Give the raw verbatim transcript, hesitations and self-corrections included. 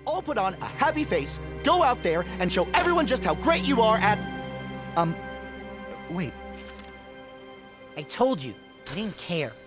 all put on a happy face, go out there, and show everyone just how great you are at... Um, wait. I told you, I didn't care.